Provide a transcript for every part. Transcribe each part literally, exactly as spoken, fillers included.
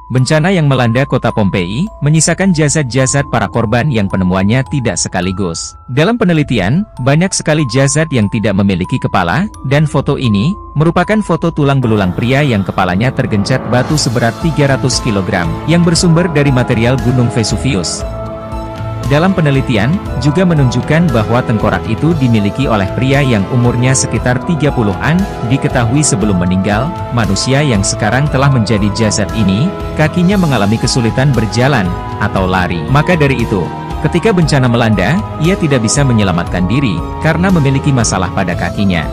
Bencana yang melanda kota Pompei, menyisakan jasad-jasad para korban yang penemuannya tidak sekaligus. Dalam penelitian, banyak sekali jasad yang tidak memiliki kepala, dan foto ini, merupakan foto tulang belulang pria yang kepalanya tergencet batu seberat tiga ratus kilogram, yang bersumber dari material Gunung Vesuvius. Dalam penelitian, juga menunjukkan bahwa tengkorak itu dimiliki oleh pria yang umurnya sekitar tiga puluhan, diketahui sebelum meninggal, manusia yang sekarang telah menjadi jasad ini, kakinya mengalami kesulitan berjalan, atau lari. Maka dari itu, ketika bencana melanda, ia tidak bisa menyelamatkan diri, karena memiliki masalah pada kakinya.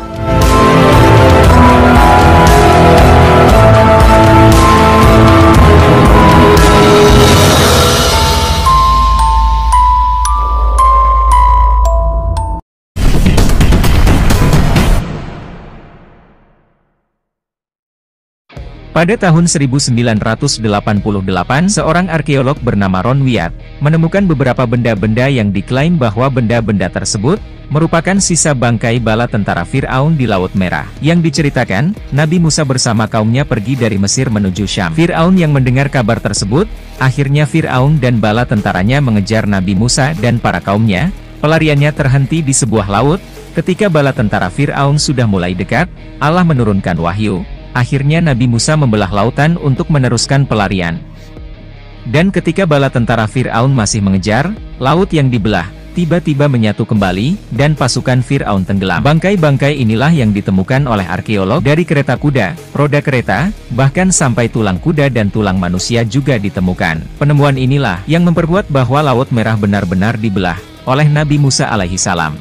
Pada tahun seribu sembilan ratus delapan puluh delapan, seorang arkeolog bernama Ron Wyatt menemukan beberapa benda-benda yang diklaim bahwa benda-benda tersebut merupakan sisa bangkai bala tentara Fir'aun di Laut Merah. Yang diceritakan, Nabi Musa bersama kaumnya pergi dari Mesir menuju Syam. Fir'aun yang mendengar kabar tersebut, akhirnya Fir'aun dan bala tentaranya mengejar Nabi Musa dan para kaumnya. Pelariannya terhenti di sebuah laut. Ketika bala tentara Fir'aun sudah mulai dekat, Allah menurunkan wahyu. Akhirnya Nabi Musa membelah lautan untuk meneruskan pelarian. Dan ketika bala tentara Fir'aun masih mengejar, laut yang dibelah, tiba-tiba menyatu kembali, dan pasukan Fir'aun tenggelam. Bangkai-bangkai inilah yang ditemukan oleh arkeolog dari kereta kuda, roda kereta, bahkan sampai tulang kuda dan tulang manusia juga ditemukan. Penemuan inilah yang memperbuat bahwa Laut Merah benar-benar dibelah oleh Nabi Musa alaihi salam.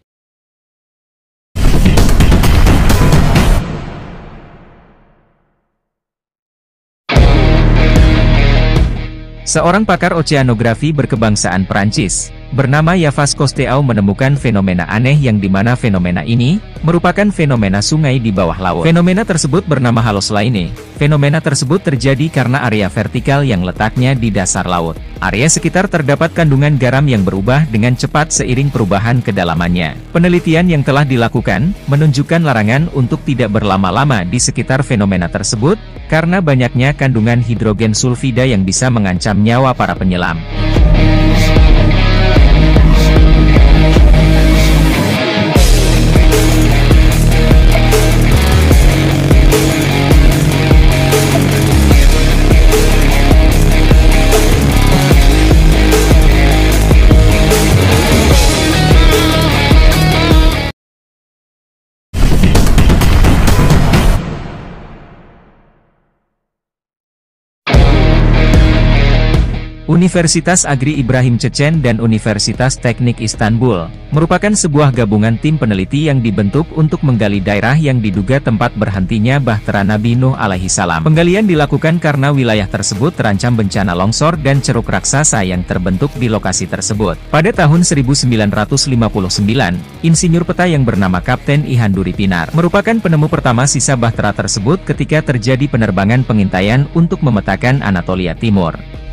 Seorang pakar oceanografi berkebangsaan Perancis, bernama Yves Cousteau menemukan fenomena aneh yang dimana fenomena ini, merupakan fenomena sungai di bawah laut. Fenomena tersebut bernama halosline. Fenomena tersebut terjadi karena area vertikal yang letaknya di dasar laut. Area sekitar terdapat kandungan garam yang berubah dengan cepat seiring perubahan kedalamannya. Penelitian yang telah dilakukan, menunjukkan larangan untuk tidak berlama-lama di sekitar fenomena tersebut, karena banyaknya kandungan hidrogen sulfida yang bisa mengancam nyawa para penyelam. Universitas Agri Ibrahim Cecen dan Universitas Teknik Istanbul, merupakan sebuah gabungan tim peneliti yang dibentuk untuk menggali daerah yang diduga tempat berhentinya Bahtera Nabi Nuh alaihi salam. Penggalian dilakukan karena wilayah tersebut terancam bencana longsor dan ceruk raksasa yang terbentuk di lokasi tersebut. Pada tahun seribu sembilan ratus lima puluh sembilan, insinyur peta yang bernama Kapten Ihan Duri Pinar, merupakan penemu pertama sisa Bahtera tersebut ketika terjadi penerbangan pengintaian untuk memetakan Anatolia Timur.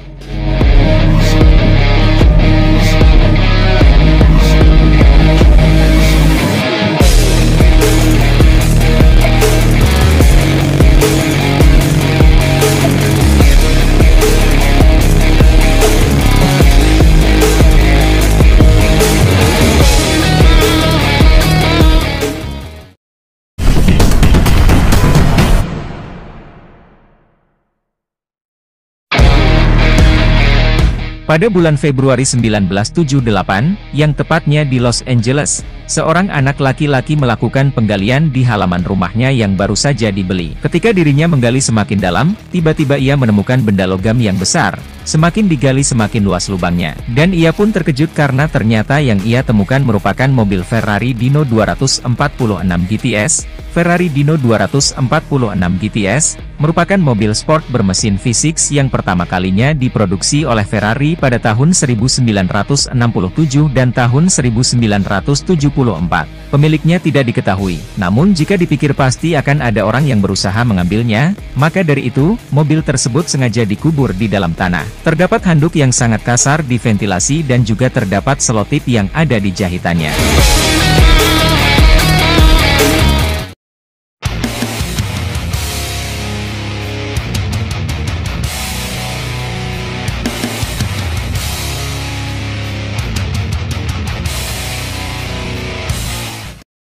Pada bulan Februari seribu sembilan ratus tujuh puluh delapan, yang tepatnya di Los Angeles, seorang anak laki-laki melakukan penggalian di halaman rumahnya yang baru saja dibeli. Ketika dirinya menggali semakin dalam, tiba-tiba ia menemukan benda logam yang besar. Semakin digali semakin luas lubangnya. Dan ia pun terkejut karena ternyata yang ia temukan merupakan mobil Ferrari Dino dua ratus empat puluh enam G T S. Ferrari Dino dua ratus empat puluh enam G T S, merupakan mobil sport bermesin V enam yang pertama kalinya diproduksi oleh Ferrari pada tahun seribu sembilan ratus enam puluh tujuh dan tahun seribu sembilan ratus tujuh puluh empat. Pemiliknya tidak diketahui, namun jika dipikir pasti akan ada orang yang berusaha mengambilnya, maka dari itu, mobil tersebut sengaja dikubur di dalam tanah. Terdapat handuk yang sangat kasar di ventilasi dan juga terdapat selotip yang ada di jahitannya.